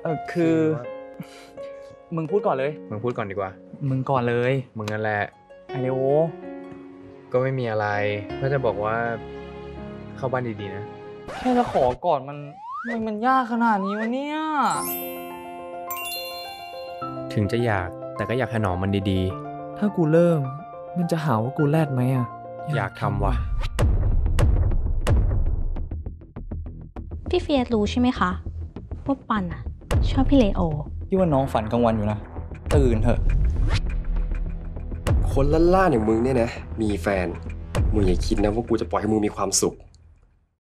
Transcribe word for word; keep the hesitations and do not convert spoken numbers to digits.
อคือมึงพูดก่อนเลยมึงพูดก่อนดีกว่ามึงก่อนเลยมึงนั่นแหละไอเลโอก็ไม่มีอะไรก็จะบอกว่าเข้าบ้านดีๆนะแค่จะขอก่อนมันมันมันยากขนาดนี้วะเนี่ยถึงจะอยากแต่ก็อยากถนอมมันดีถ้ากูเริ่มมันจะหาว่ากูแรดไหมอ่ะๆ อยากทำว่ะพี่เฟียสรู้ใช่ไหมคะว่าปันอะชอบพี่เลโอพี่ว่าน้องฝันกลางวันอยู่นะ ตื่นเถอะคนล่าๆอย่างมึงเนี่ยนะ มีแฟน มึงอย่าคิดนะว่ากูจะปล่อยให้มึงมีความสุข